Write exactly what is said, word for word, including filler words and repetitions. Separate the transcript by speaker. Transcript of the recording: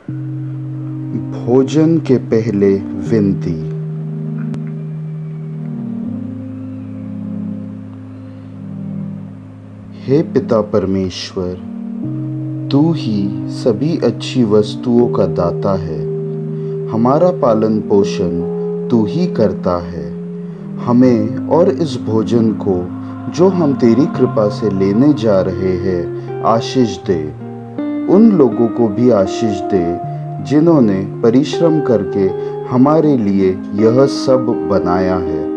Speaker 1: भोजन के पहले विनती। हे पिता परमेश्वर, तू ही सभी अच्छी वस्तुओं का दाता है। हमारा पालन पोषण तू ही करता है। हमें और इस भोजन को जो हम तेरी कृपा से लेने जा रहे हैं आशीष दे। उन लोगों को भी आशीष दे जिन्होंने परिश्रम करके हमारे लिए यह सब बनाया है।